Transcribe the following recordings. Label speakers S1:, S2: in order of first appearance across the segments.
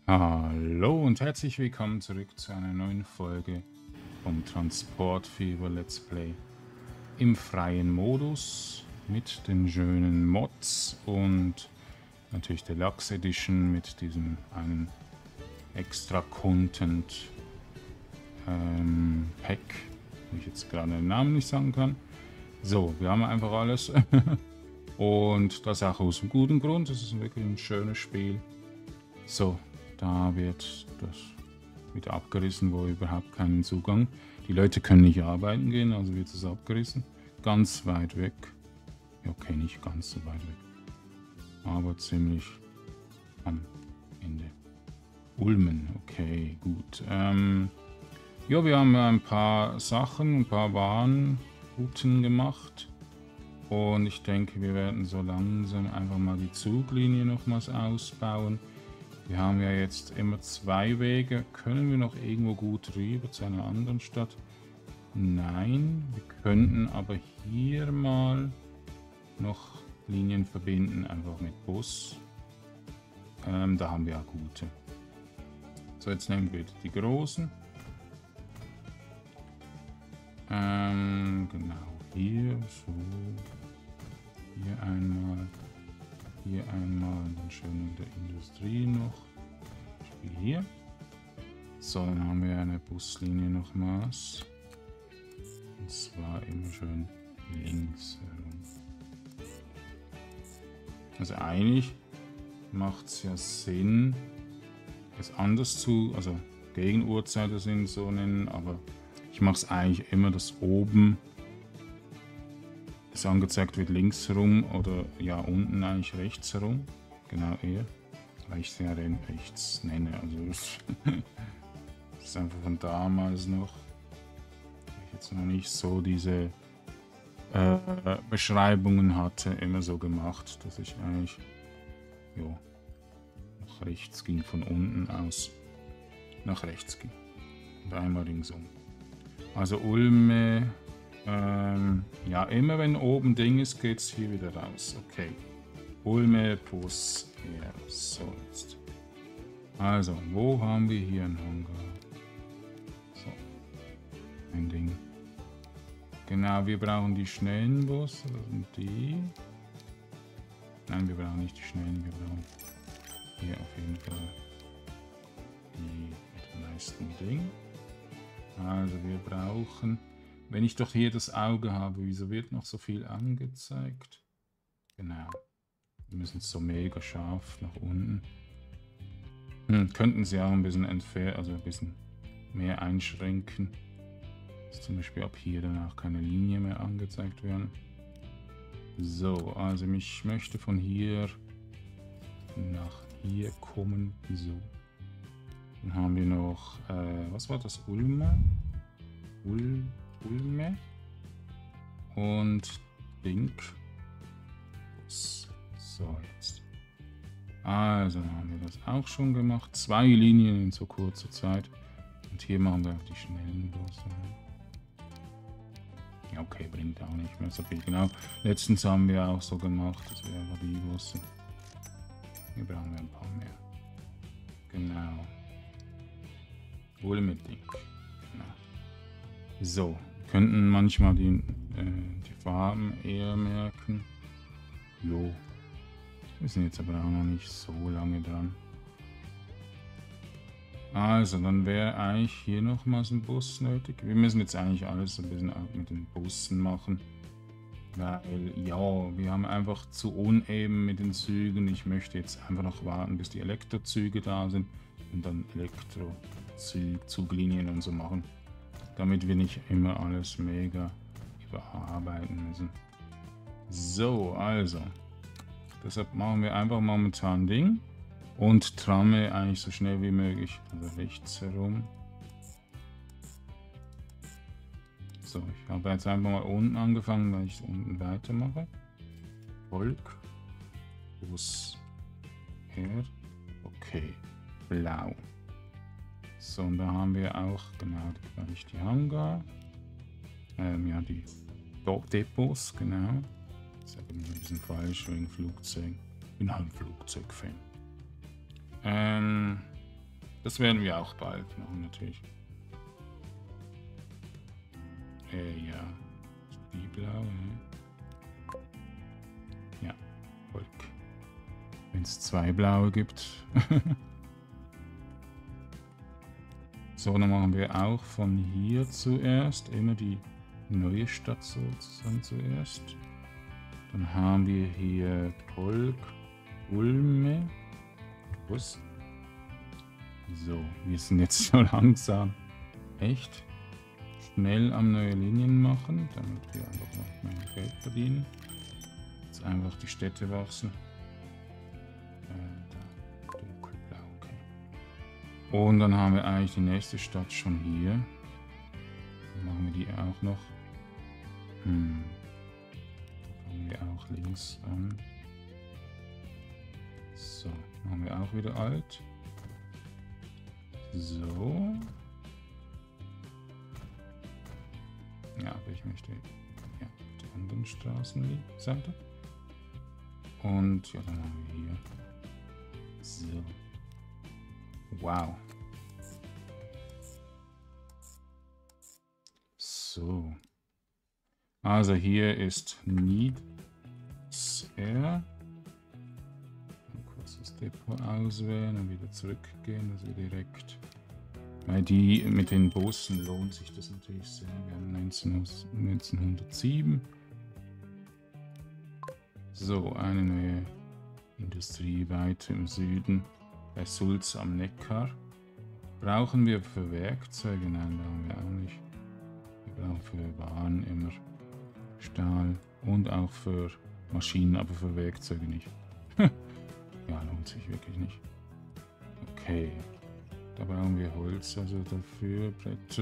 S1: Hallo und herzlich willkommen zurück zu einer neuen Folge vom Transportfieber Let's Play im freien Modus mit den schönen Mods und natürlich der Lux Edition mit diesem einen extra Content Pack, wo ich jetzt gerade den Namen nicht sagen kann. So, wir haben einfach alles und das auch aus einem guten Grund. Das ist wirklich ein schönes Spiel. So, da wird das wieder abgerissen, wo überhaupt keinen Zugang. Die Leute können nicht arbeiten gehen, also wird es abgerissen. Ganz weit weg. Ja, okay, nicht ganz so weit weg. Aber ziemlich am Ende. Ulmen, okay, gut. Ja, wir haben ein paar Sachen, ein paar Warnrouten gemacht. Und ich denke, wir werden so langsam einfach mal die Zuglinie nochmals ausbauen. Wir haben ja jetzt immer zwei Wege. Können wir noch irgendwo gut rüber zu einer anderen Stadt? Nein, wir könnten aber hier mal noch Linien verbinden, einfach mit Bus. Da haben wir ja gute. So, jetzt nehmen wir die großen. Genau, hier so. Hier einmal. Hier einmal, dann schön in der Industrie noch. Beispiel hier. So, dann haben wir eine Buslinie nochmals. Und zwar immer schön links herum. Also eigentlich macht es ja Sinn, es anders zu, also gegen Uhrzeigersinn so nennen, aber ich mache es eigentlich immer, dass oben angezeigt wird links herum oder ja unten eigentlich rechts herum. Genau eher. Weil ich es ja rechts nenne. Also das ist einfach von damals noch. Ich jetzt noch nicht so diese Beschreibungen hatte, immer so gemacht, dass ich eigentlich jo, nach rechts ging, von unten aus nach rechts ging. Und einmal ringsum. Also Ulme. Ja, immer wenn oben Ding ist, geht es hier wieder raus. Okay. Ulme, Bus, ja, so jetzt. Also, wo haben wir hier einen Hangar? So. Ein Ding. Genau, wir brauchen die schnellen Busse. Das sind die. Nein, wir brauchen nicht die schnellen, wir brauchen hier auf jeden Fall die mit dem meisten Ding. Also, wir brauchen. Wenn ich doch hier das Auge habe, wieso wird noch so viel angezeigt? Genau. Wir müssen es so mega scharf nach unten. Könnten sie auch ein bisschen entfernen, also ein bisschen mehr einschränken. Dass zum Beispiel ab hier danach keine Linie mehr angezeigt werden. So, also ich möchte von hier nach hier kommen. So. Dann haben wir noch, was war das? Ulme und Link. So, jetzt. Also haben wir das auch schon gemacht. 2 Linien in so kurzer Zeit. Und hier machen wir auch die schnellen Busse. Ja, okay, bringt auch nicht mehr so viel. Genau. Letztens haben wir auch so gemacht. Das wäre aber die Busse. Hier brauchen wir ein paar mehr. Genau. Wohl mit Link. Genau. So, könnten manchmal die Farben eher merken. Jo. Wir sind jetzt aber auch noch nicht so lange dran. Also, dann wäre eigentlich hier nochmals ein Bus nötig. Wir müssen jetzt eigentlich alles ein bisschen auch mit den Bussen machen. Weil, ja, wir haben einfach zu uneben mit den Zügen. Ich möchte jetzt einfach noch warten, bis die Elektrozüge da sind. Und dann Zuglinien und so machen. Damit wir nicht immer alles mega überarbeiten müssen. So, also. Deshalb machen wir einfach momentan Ding. Und Tramme eigentlich so schnell wie möglich. Also rechts herum. So, ich habe jetzt einfach mal unten angefangen, weil ich unten weitermache. Volk. Bus. R. Okay. Blau. So, und da haben wir auch genau gleich die Hangar. Ja, die Depots, genau. Das ist aber ein bisschen falsch wegen Flugzeug. Ich bin halt ein Flugzeugfan. Das werden wir auch bald machen, natürlich. Ja. Die blaue. Ja, Volk. Wenn es 2 blaue gibt. So, dann machen wir auch von hier zuerst immer die neue Stadt sozusagen zuerst. Dann haben wir hier Polk, Ulme. Was? So, wir sind jetzt so langsam echt schnell am neue Linien machen, damit wir einfach noch mehr Geld verdienen. Jetzt einfach die Städte wachsen. Dunkelblau, okay. Und dann haben wir eigentlich die nächste Stadt schon hier. Dann machen wir die auch noch. Fangen wir auch links an. So, machen wir auch wieder alt. So. Ja, aber ich möchte ja auf der anderen Straßenseite. Und ja, dann haben wir hier. So. Wow. So. Also hier ist Nieder. Kurz das Depot auswählen und wieder zurückgehen, dass wir direkt. Weil die mit den Bussen lohnt sich das natürlich sehr. Wir haben 1907. So, eine neue Industrie weiter im Süden bei Sulz am Neckar. Brauchen wir für Werkzeuge? Nein, brauchen wir auch nicht. Wir brauchen für Waren immer Stahl und auch für Maschinen, aber für Werkzeuge nicht. Ja, lohnt sich wirklich nicht. Okay. Da brauchen wir Holz, also dafür Bretter.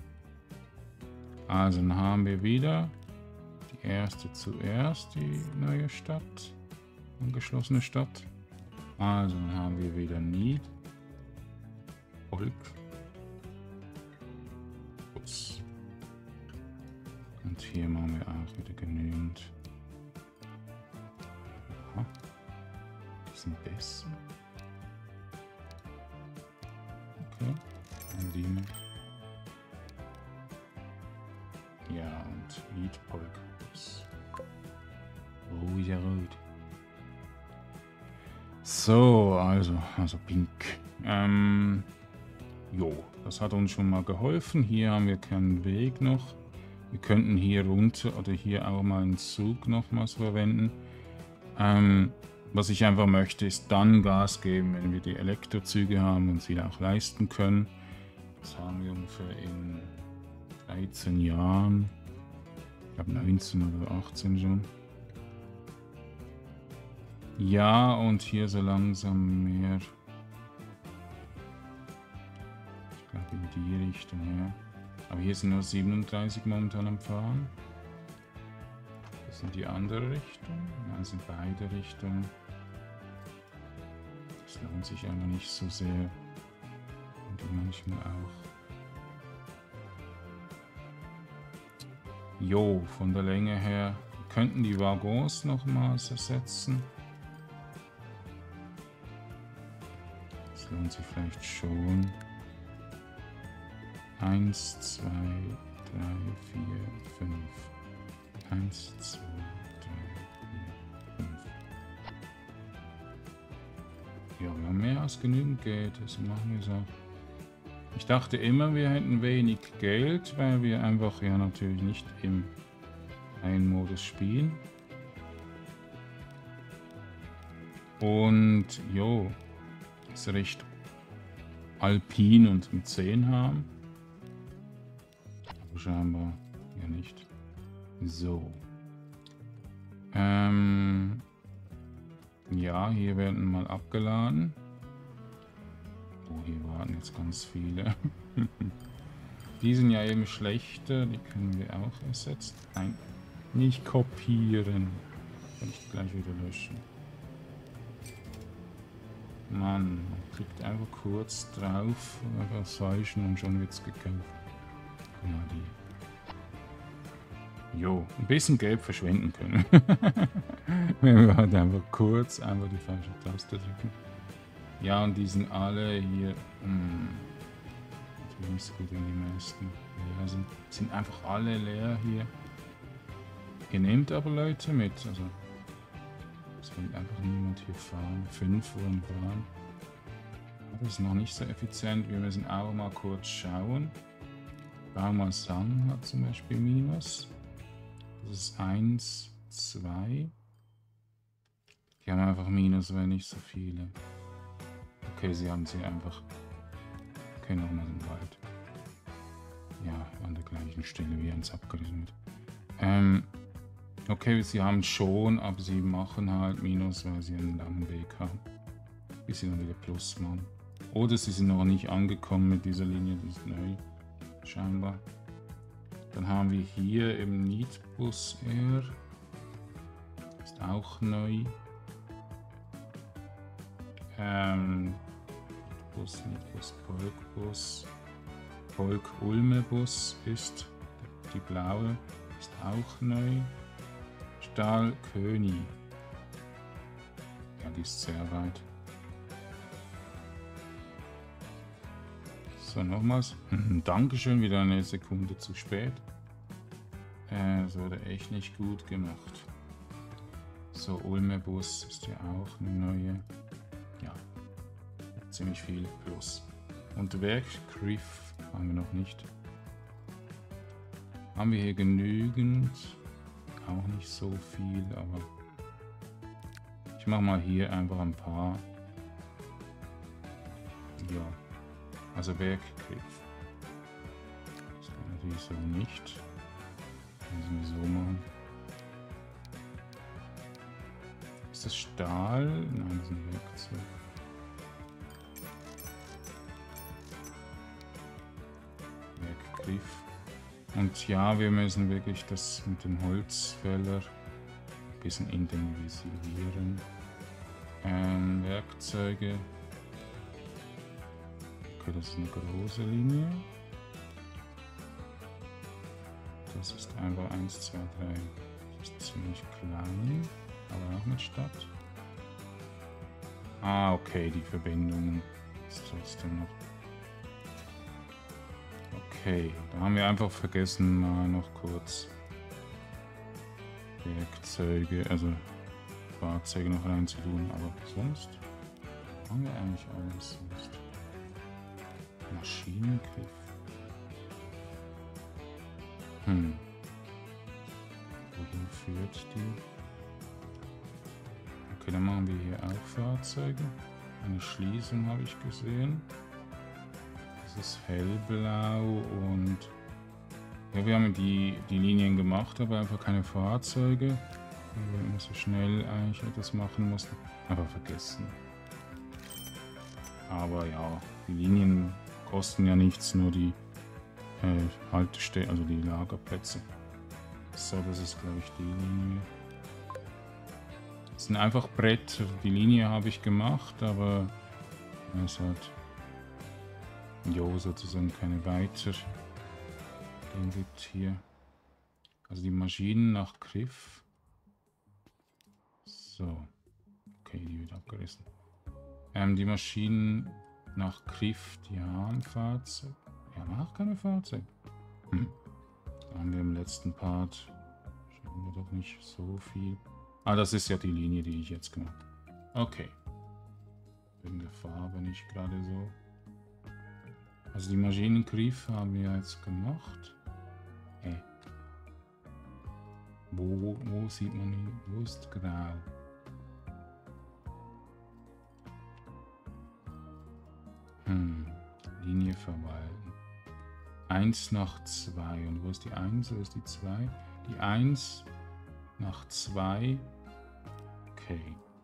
S1: Also dann haben wir wieder die erste zuerst, die neue Stadt, angeschlossene Stadt. Also dann haben wir wieder Nied, Volk, Ups. Und hier machen wir auch wieder genügend. Aha. Die sind besser. Okay, und die noch. Ja, und Liedpolk. Oh, ja, gut. So, also pink. Jo, das hat uns schon mal geholfen. Hier haben wir keinen Weg noch. Wir könnten hier runter oder hier auch mal einen Zug nochmals verwenden. Was ich einfach möchte, ist dann Gas geben, wenn wir die Elektrozüge haben und sie auch leisten können. Das haben wir ungefähr in 13 Jahren. Ich glaube 19 oder 18 schon. Ja, und hier so langsam mehr. Ich glaube in die Richtung, ja. Aber hier sind nur 37 momentan am Fahren. Das sind die andere Richtung. Ja, das sind beide Richtungen. Das lohnt sich aber nicht so sehr. Und die manchmal auch. Jo, von der Länge her könnten die Waggons nochmals ersetzen. Das lohnt sich vielleicht schon. 1, 2, 3, 4, 5. 1, 2, 3, 4, 5. Ja, wir haben mehr als genügend Geld, also machen wir es auch. Ich dachte immer, wir hätten wenig Geld, weil wir einfach ja natürlich nicht im Modus spielen. Und jo, ist recht alpin und mit 10 haben. Aber scheinbar ja nicht. So. Ja, hier werden mal abgeladen. Oh, hier warten jetzt ganz viele. Die sind ja eben schlechter, die können wir auch ersetzen. Nein, nicht kopieren. Kann ich gleich wieder löschen. Mann, man klickt einfach kurz drauf, einfach falschen und schon wird's gekauft. Guck mal, die. Jo, ein bisschen Geld verschwenden können. Wenn wir halt einfach kurz die falsche Taste drücken. Ja, und die sind alle hier. Natürlich nicht so gut, wenn die meisten leer sind. Sind einfach alle leer hier. Ihr nehmt aber Leute mit. Also es will einfach niemand hier fahren. 5 wollen fahren. Das ist noch nicht so effizient. Wir müssen auch mal kurz schauen. Baumasang hat zum Beispiel Minus. Das ist 1, 2. Die haben einfach Minus, weil nicht so viele. Okay, sie haben sie einfach. Okay, nochmal im Wald. Ja, an der gleichen Stelle wie ans abgerissen wird. Okay, sie haben schon, aber sie machen halt Minus, weil sie einen langen Weg haben. Bis sie dann wieder Plus machen. Oder sie sind noch nicht angekommen mit dieser Linie, die ist neu, scheinbar. Dann haben wir hier im Needbus R. Ist auch neu. Needbus, Polkbus. Polk-Ulme-Bus ist die blaue, ist auch neu. Stahl-König. Ja, die ist sehr weit. So, nochmals. Dankeschön, wieder eine Sekunde zu spät. Das wurde echt nicht gut gemacht. So, Ulme-Bus ist ja auch eine neue. Ja, ziemlich viel Plus. Und Werkgriff haben wir noch nicht. Haben wir hier genügend? Auch nicht so viel, aber ich mache mal hier einfach ein paar. Ja, also Werkgriff. Das geht natürlich so nicht. Müssen wir so machen. Ist das Stahl? Nein, das ist ein Werkzeug. Werkgriff. Und ja, wir müssen wirklich das mit dem Holzfäller ein bisschen intensivieren. Werkzeuge. Okay, das ist eine große Linie. Das ist einfach 1, 2, 3. Das ist ziemlich klein, aber auch mit Stadt. Ah, okay, die Verbindung ist trotzdem noch. Okay, da haben wir einfach vergessen, mal noch kurz Werkzeuge, also Fahrzeuge noch reinzutun, aber sonst haben wir eigentlich alles. Sonst. Maschinengriff. Wohin führt die? Okay, dann machen wir hier auch Fahrzeuge. Eine Schließung habe ich gesehen. Das ist hellblau und ja, wir haben die Linien gemacht, aber einfach keine Fahrzeuge. Weil wir immer so schnell eigentlich etwas machen mussten. Einfach vergessen. Aber ja, die Linien kosten ja nichts, nur die Haltestellen, also die Lagerplätze. So, das ist glaube ich die Linie. Das sind einfach Bretter. Die Linie habe ich gemacht, aber es hat sozusagen keine weiter. Den gibt hier. Also die Maschinen nach Griff. So. Okay, die wird abgerissen. Die Maschinen nach Griff, die haben Fahrzeug. Die haben auch keine Fahrzeug. Da haben wir im letzten Part. Schauen wir doch nicht so viel. Ah, das ist ja die Linie, die ich jetzt gemacht habe. Okay. Wegen der Farbe nicht gerade so. Also die Maschinengriff haben wir jetzt gemacht. Wo sieht man ihn? Wo ist grau? Linie verwalten. 1 nach 2. Und wo ist die 1? Wo ist die 2? Die 1 nach 2. Okay.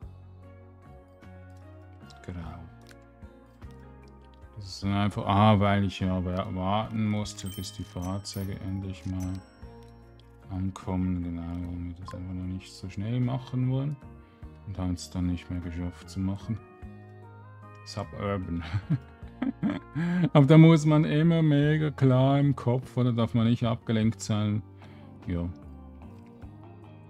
S1: Grau. Das ist dann einfach, weil ich ja warten musste, bis die Fahrzeuge endlich mal ankommen. Genau, weil wir das einfach noch nicht so schnell machen wollen. Und haben es dann nicht mehr geschafft zu machen. Suburban. Aber da muss man immer mega klar im Kopf, oder darf man nicht abgelenkt sein. Ja.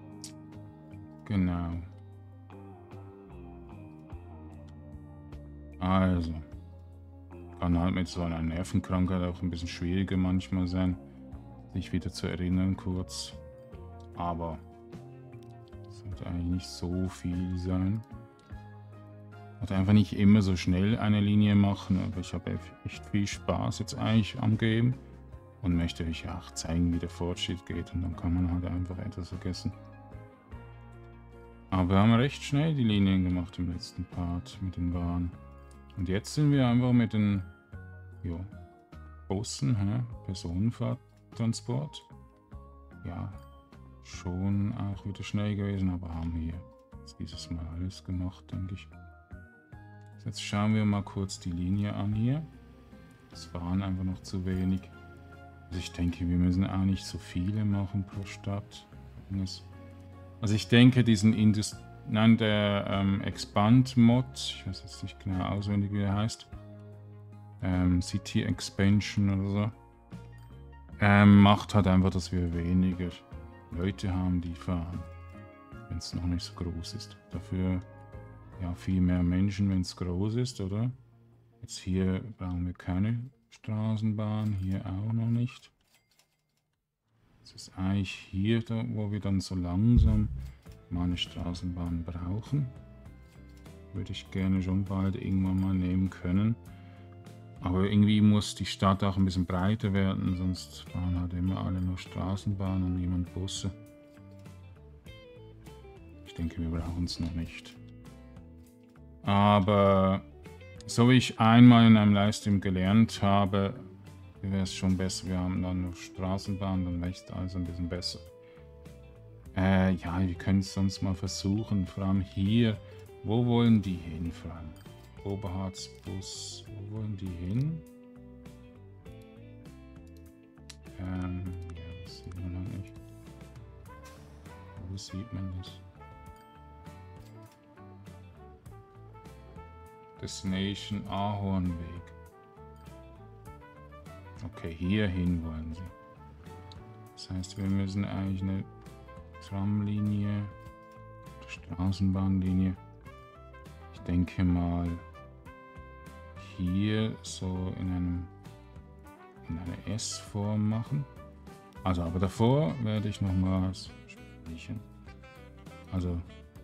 S1: Genau. Also, kann halt mit so einer Nervenkrankheit auch ein bisschen schwieriger manchmal sein, sich wieder zu erinnern kurz. Aber es sollte eigentlich nicht so viel sein. Und einfach nicht immer so schnell eine Linie machen, aber ich habe echt viel Spaß jetzt eigentlich am Game und möchte euch auch zeigen, wie der Fortschritt geht, und dann kann man halt einfach etwas vergessen. Aber wir haben recht schnell die Linien gemacht im letzten Part mit den Waren. Und jetzt sind wir einfach mit den Bussen, Personenfahrttransport. Ja, schon auch wieder schnell gewesen, aber haben wir jetzt dieses Mal alles gemacht, denke ich. Jetzt schauen wir mal kurz die Linie an hier. Es waren einfach noch zu wenig. Also ich denke, wir müssen auch nicht so viele machen pro Stadt. Also ich denke, diesen der Expand-Mod, ich weiß jetzt nicht genau auswendig, wie er heißt, City Expansion oder so, macht halt einfach, dass wir weniger Leute haben, die fahren, wenn es noch nicht so groß ist. Dafür ja viel mehr Menschen, wenn es groß ist, oder? Jetzt hier brauchen wir keine Straßenbahn, hier auch noch nicht. Das ist eigentlich hier, wo wir dann so langsam mal eine Straßenbahn brauchen. Würde ich gerne schon bald irgendwann mal nehmen können. Aber irgendwie muss die Stadt auch ein bisschen breiter werden, sonst fahren halt immer alle nur Straßenbahnen und niemand Busse. Ich denke, wir brauchen es noch nicht. Aber so wie ich einmal in einem Livestream gelernt habe, wäre es schon besser. Wir haben dann noch Straßenbahn, dann wächst alles ein bisschen besser. Ja, wir können es sonst mal versuchen. Vor allem hier. Wo wollen die hin? Vor allem Oberharzbus. Wo wollen die hin? Ja, das sieht man noch nicht. Wo sieht man das? Destination Ahornweg. Okay, hierhin wollen sie. Das heißt, wir müssen eigentlich eine Tramlinie, Straßenbahnlinie, ich denke mal hier so in einer S-Form machen. Also, aber davor werde ich nochmals sprechen. Also,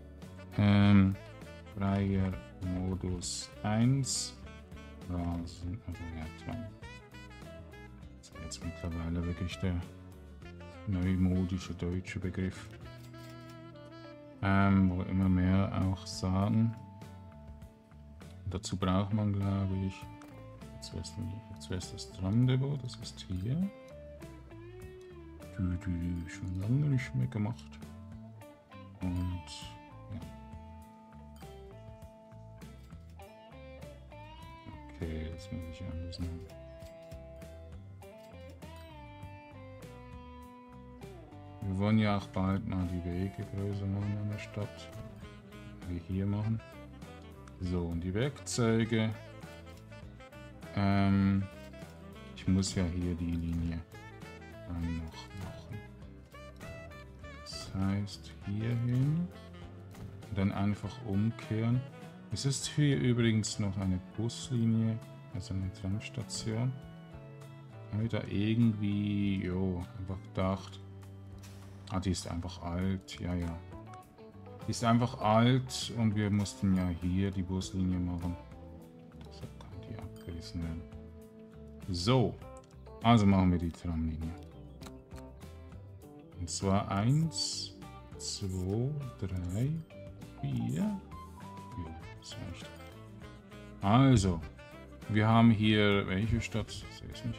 S1: freier Modus 1, Rasen, also ja, Tram. Das ist jetzt mittlerweile wirklich der neumodische deutsche Begriff, wo immer mehr auch sagen. Dazu braucht man, glaube ich, zuerst das Tramdepot, das ist hier. Schon lange nicht mehr gemacht. Und ja. Okay, jetzt muss ich anders machen. Wir wollen ja auch bald mal die Wege größer machen in der Stadt. Wie hier machen. So, und die Werkzeuge. Ich muss ja hier die Linie dann noch machen. Das heißt, hierhin. Dann einfach umkehren. Es ist hier übrigens noch eine Buslinie, also eine Tramstation. Habe ich da irgendwie, einfach gedacht. Ah, die ist einfach alt, ja. Die ist einfach alt und wir mussten ja hier die Buslinie machen. Deshalb kann die abgerissen werden. So, also machen wir die Tramlinie. Und zwar 1, 2, 3, 4. Ja, das reicht. Also, wir haben hier, welche Stadt? Ich sehe es nicht.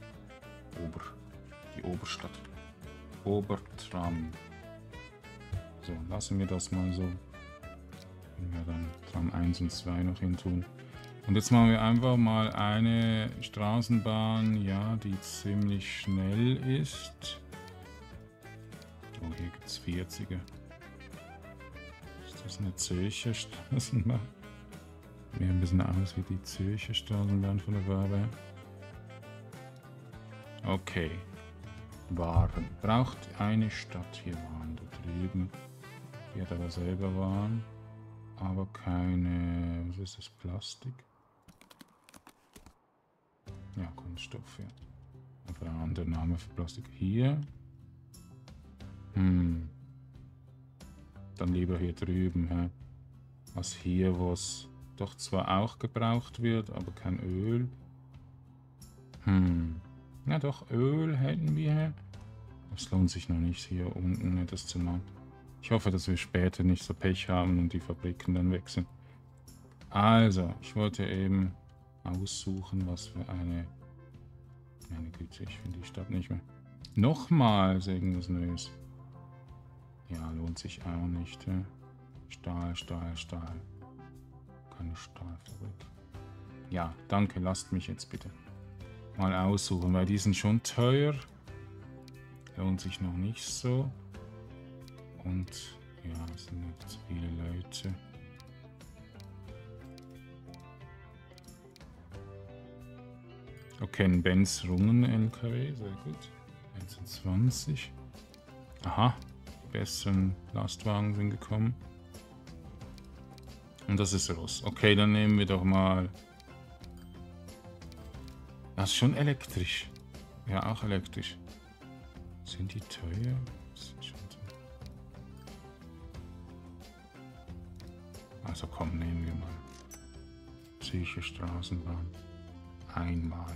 S1: Die Oberstadt. Obertram. So, lassen wir das mal so. Wenn wir dann Tram 1 und 2 noch hin tun. Und jetzt machen wir einfach mal eine Straßenbahn, ja, die ziemlich schnell ist. Oh, hier gibt es 40er. Ist das eine Zürcher Straßenbahn? Mir ein bisschen aus wie die Zürcher Straßenbahn von der Farbe. Okay. Waren. Braucht eine Stadt hier Waren da drüben. Die hat aber selber Waren. Aber keine. Was ist das? Plastik? Ja, Kunststoff, ja. Aber ein anderer Name für Plastik. Hier. Dann lieber hier drüben, hä? Was hier, was doch zwar auch gebraucht wird, aber kein Öl. Ja doch, Öl hätten wir. Es lohnt sich noch nicht, hier unten das zu machen. Ich hoffe, dass wir später nicht so Pech haben und die Fabriken dann wechseln. Also, ich wollte eben aussuchen, was für eine... Meine Güte, ich finde die Stadt nicht mehr. Nochmals irgendwas Neues. Ja, lohnt sich auch nicht. Ja. Stahl, Stahl, Stahl. Keine Stahlfabrik. Ja, danke, lasst mich jetzt bitte mal aussuchen, weil die sind schon teuer. Lohnt sich noch nicht so. Und ja, es sind nicht so viele Leute. Okay, ein Benz Rungen LKW, sehr gut. 21. Aha, die besseren Lastwagen sind gekommen. Und das ist Ross. Okay, dann nehmen wir doch mal... Das ist schon elektrisch. Ja, auch elektrisch. Sind die teuer? Sind schon teuer. Also komm, nehmen wir mal. Psyche Straßenbahn. Einmal.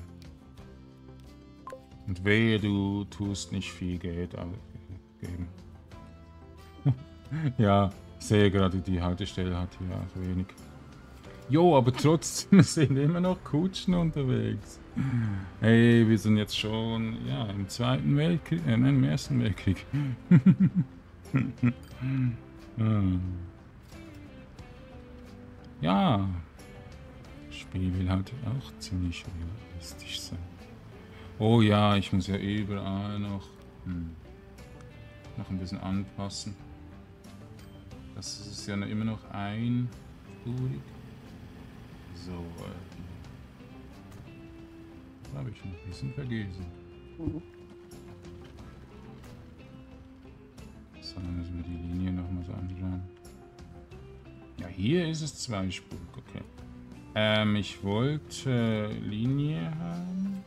S1: Und wehe, du tust nicht viel Geld ausgeben. Ja, ich sehe gerade, die Haltestelle hat hier auch wenig. Jo, aber trotzdem sind immer noch Kutschen unterwegs. Hey, wir sind jetzt schon, ja, im Zweiten Weltkrieg, nein, im Ersten Weltkrieg. Ja, das Spiel will halt auch ziemlich realistisch sein. Oh ja, ich muss ja überall noch ein bisschen anpassen. Das ist ja immer noch einspurig. So, habe ich ein bisschen vergessen. So, dann müssen wir die Linie nochmal so anschauen. Ja, hier ist es zweispurig, okay. Ich wollte Linie haben.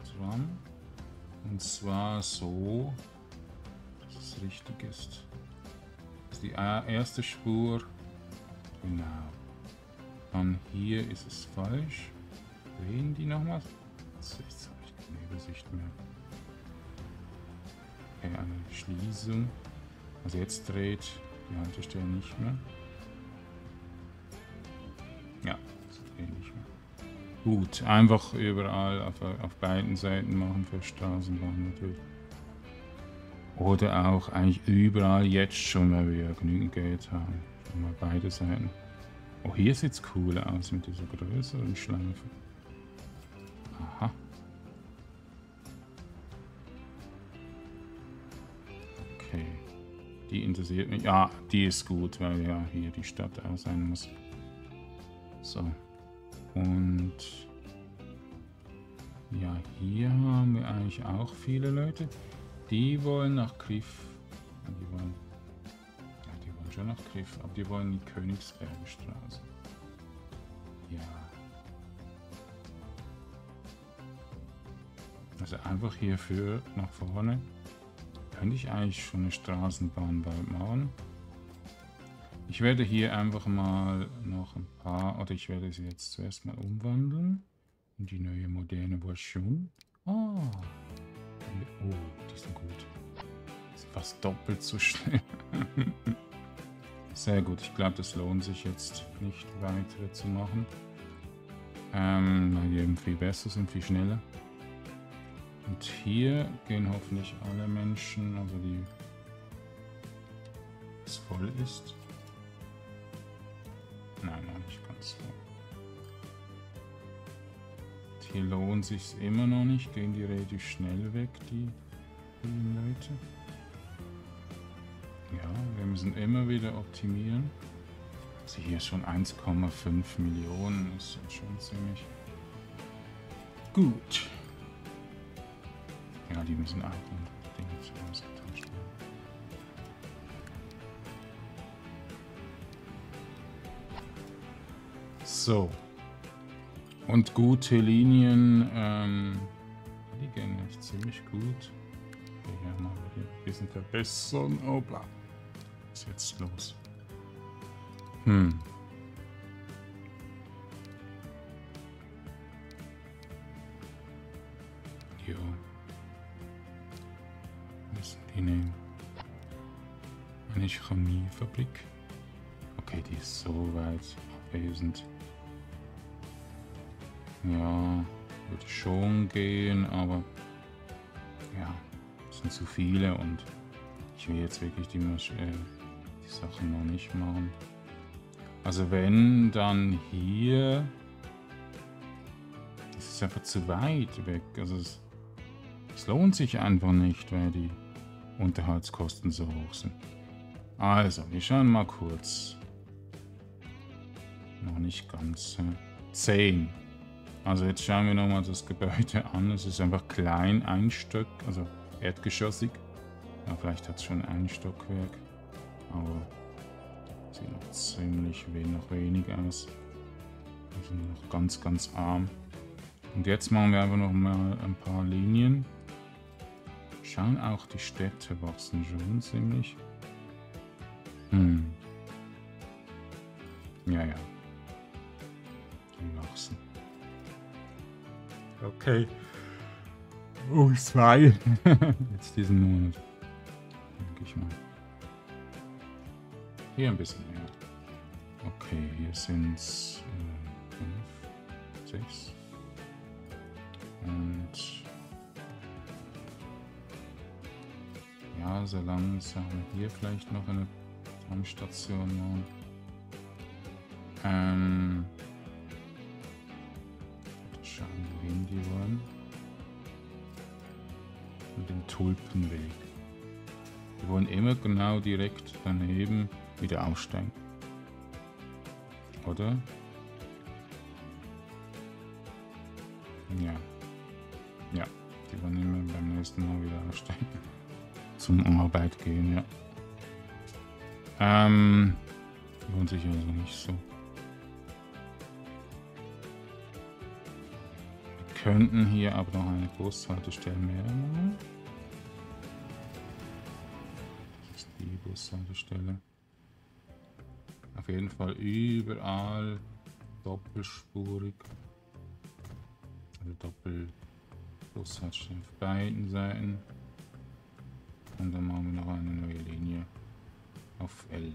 S1: Und zwar so, dass es richtig ist. Das ist die erste Spur. Genau. Dann hier ist es falsch. Drehen die nochmal? Jetzt habe ich keine Übersicht mehr. Okay, eine Schließung. Also jetzt dreht die Haltestelle nicht mehr. Ja, das dreht nicht mehr. Gut, einfach überall auf beiden Seiten machen für Straßenbahn natürlich. Oder auch eigentlich überall jetzt schon, weil wir ja genügend Geld haben. Schon mal beide Seiten. Oh, hier sieht es cool aus mit dieser größeren Schleife. Aha. Okay. Die interessiert mich. Ja, die ist gut, weil ja hier die Stadt auch sein muss. So. Und ja, hier haben wir eigentlich auch viele Leute. Die wollen nach Kriff. Die wollen schon nach Kriff, aber die wollen die Königsberger Straße. Ja. Also einfach hierfür nach vorne. Könnte ich eigentlich schon eine Straßenbahn bald machen. Ich werde hier einfach mal noch ein paar, oder ich werde sie jetzt zuerst mal umwandeln in die neue moderne Version. Oh, die sind gut. Das ist fast doppelt so schnell. Sehr gut, ich glaube, das lohnt sich jetzt nicht weitere zu machen. Weil die eben viel besser sind, viel schneller. Und hier gehen hoffentlich alle Menschen, also die es voll ist. Nein, noch nicht ganz voll. Und hier lohnt sich immer noch nicht, gehen die relativ schnell weg, die Leute. Ja, wir müssen immer wieder optimieren. Also hier schon 1,5 Millionen ist schon ziemlich gut. Ja, die müssen auch Dinge ausgetauscht werden. So. Und gute Linien, die gehen echt ziemlich gut. Hier mal ein bisschen verbessern. Obla. Was ist jetzt los? Jo. Müssen die nehmen. Eine Chemiefabrik. Okay, die ist so weit abwesend. Ja, würde schon gehen, aber ja, es sind zu viele und ich will jetzt wirklich die Sachen noch nicht machen. Also wenn, dann hier. Das ist einfach zu weit weg. Also es lohnt sich einfach nicht, weil die Unterhaltskosten so hoch sind. Also, wir schauen mal kurz. Noch nicht ganz. 10. Also jetzt schauen wir nochmal das Gebäude an. Es ist einfach klein, ein Stock, also erdgeschossig. Ja, vielleicht hat es schon ein Stockwerk. Aber sieht noch ziemlich noch wenig aus. Also noch ganz, ganz arm. Und jetzt machen wir einfach noch mal ein paar Linien. Schauen auch die Städte wachsen schon ziemlich. Ja, ja. Die wachsen. Okay. Oh, 2. Jetzt diesen Monat. Denke ich mal. Hier ein bisschen mehr. Okay, hier sind es 5, 6. Und ja, so langsam hier vielleicht noch eine Tankstation machen. Schauen, wohin die wollen. Mit dem Tulpenweg. Die wollen immer genau direkt daneben wieder aussteigen. Oder? Ja. Ja, die wollen immer beim nächsten Mal wieder aussteigen. Zum Arbeit gehen, ja. Lohnt sich also nicht so. Wir könnten hier aber noch eine Bushaltestelle mehr machen. Das ist die Bushaltestelle. Auf jeden Fall überall doppelspurig. Also Bushaltestelle auf beiden Seiten. Und dann machen wir noch eine neue Linie auf L.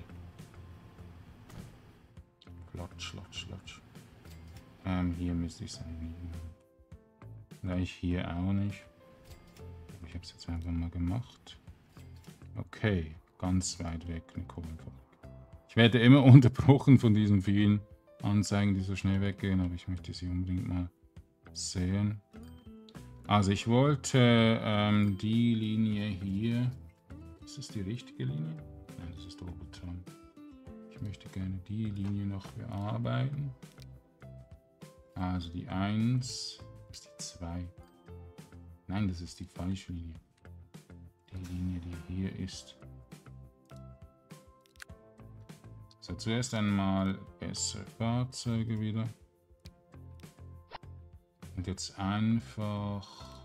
S1: Lotsch. Hier müsste ich es eigentlich nicht machen. Gleich hier auch nicht. Ich habe es jetzt einfach mal gemacht. Okay, ganz weit weg eine Kohlenfabrik. Ich werde immer unterbrochen von diesen vielen Anzeigen, die so schnell weggehen, aber ich möchte sie unbedingt mal sehen. Also ich wollte die Linie hier. Ist das die richtige Linie? Nein, das ist Roboton. Ich möchte gerne die Linie noch bearbeiten. Also die 1 ist die 2. Nein, das ist die falsche Linie. Die Linie, die hier ist. So, zuerst einmal bessere Fahrzeuge wieder. Und jetzt einfach...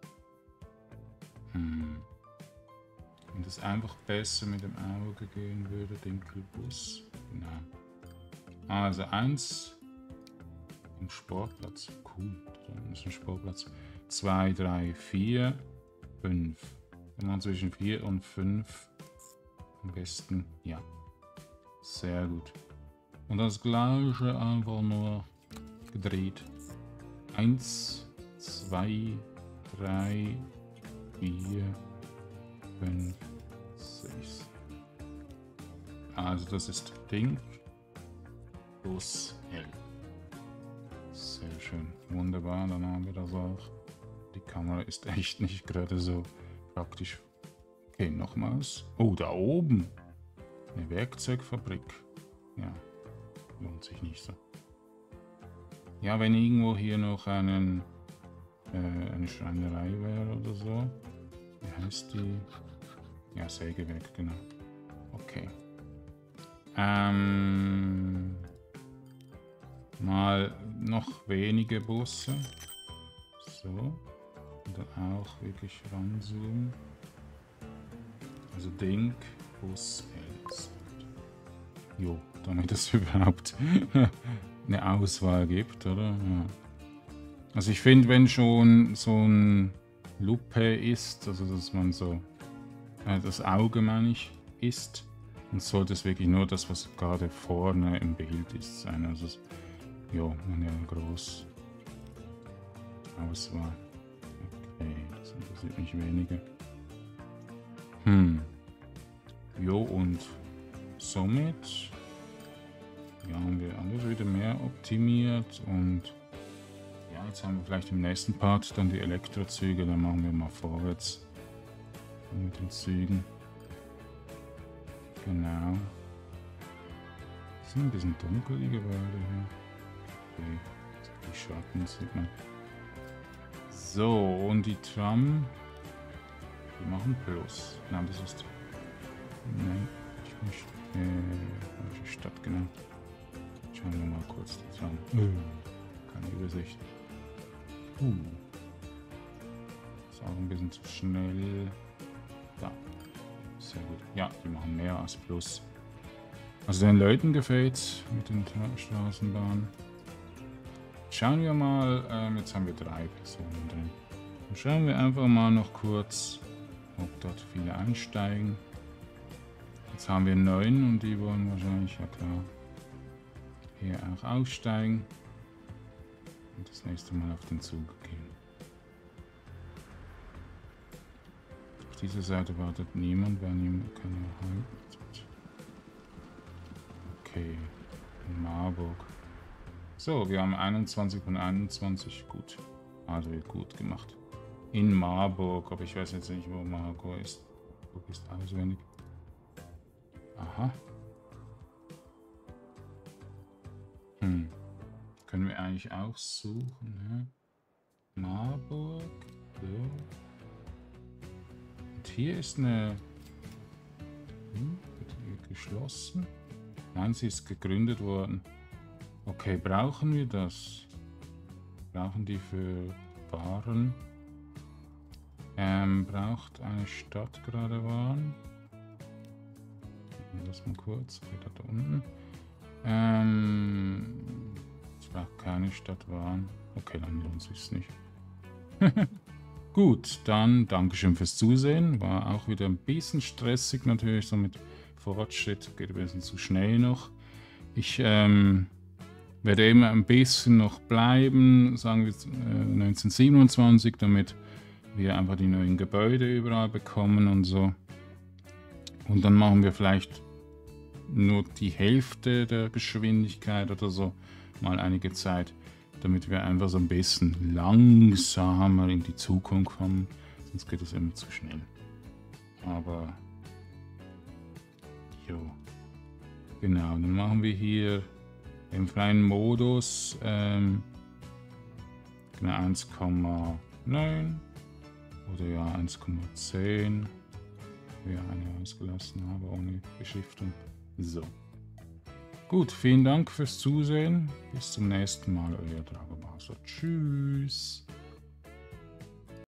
S1: Wenn das einfach besser mit dem Auge gehen würde, den Kühlbus. Genau. Also 1 im Sportplatz. Cool, da ist ein Sportplatz. 2, 3, 4, 5. Wenn man zwischen 4 und 5 am besten, ja. Sehr gut. Und das gleiche einfach nur gedreht. 1, 2, 3, 4, 5, 6. Also das ist Ding. Bus L. Sehr schön. Wunderbar, dann haben wir das auch. Die Kamera ist echt nicht gerade so praktisch. Okay, nochmals. Oh, da oben. Eine Werkzeugfabrik. Ja, lohnt sich nicht so. Ja, wenn irgendwo hier noch eine Schreinerei wäre oder so. Wie heißt die? Ja, Sägewerk, genau. Okay. mal noch wenige Busse. So. Und dann auch wirklich ranzoomen. Also Ding, Bus, Elsfeld. Jo, damit es überhaupt eine Auswahl gibt, oder? Ja. Also ich finde, wenn schon so ein Lupe ist, also dass man so das Auge, meine ich, ist, dann sollte es wirklich nur das, was gerade vorne im Bild ist, sein. Also ja, eine groß Auswahl. Okay, das interessiert mich weniger. Jo, und somit haben wir alles wieder mehr optimiert und ja, jetzt haben wir vielleicht im nächsten Part dann die Elektrozüge, dann machen wir mal vorwärts mit den Zügen. Genau. Das sind ein bisschen dunkel, die Gebäude hier. Okay, die Schatten sieht man. So, und die Tram, die machen Plus. Nein, das ist... Nein, ich möchte... falsche Stadt, genau. Schauen wir mal kurz die Tram. Keine Übersicht. Ist auch ein bisschen zu schnell. Da. Sehr gut. Ja, die machen mehr als Plus. Also den Leuten gefällt's mit den Straßenbahnen. Schauen wir mal, jetzt haben wir 3 Personen drin. Dann schauen wir einfach mal noch kurz, ob dort viele einsteigen. Jetzt haben wir 9 und die wollen wahrscheinlich, ja klar, hier auch aussteigen. Und das nächste Mal auf den Zug gehen. Auf dieser Seite wartet niemand, weil niemand keine haltet. Okay, in Marburg. So, wir haben 21 von 21. Gut. Also wird gut gemacht. In Marburg, aber ich weiß jetzt nicht, wo Marburg ist. Marburg ist auswendig. Aha. Können wir eigentlich auch suchen, ne? Marburg. Ja. Und hier ist eine... wird hier geschlossen? Nein, sie ist gegründet worden. Okay, brauchen wir das? Brauchen die für Waren? Braucht eine Stadt gerade Waren? Das mal kurz, okay, da unten. Es braucht keine Stadt Waren. Okay, dann lohnt es sich nicht. Gut, dann Dankeschön fürs Zusehen. War auch wieder ein bisschen stressig natürlich, so mit Fortschritt. Geht ein bisschen zu schnell noch. Ich werde immer ein bisschen noch bleiben, sagen wir 1927, damit wir einfach die neuen Gebäude überall bekommen und so. Und dann machen wir vielleicht nur die Hälfte der Geschwindigkeit oder so, mal einige Zeit, damit wir einfach so ein bisschen langsamer in die Zukunft kommen, sonst geht es immer zu schnell. Aber, jo, genau, dann machen wir hier im freien Modus genau 1,9 oder ja 1,10. Wir eine ausgelassen haben ohne Beschriftung. So. Gut, vielen Dank fürs Zusehen. Bis zum nächsten Mal, euer Dragomaster. Tschüss.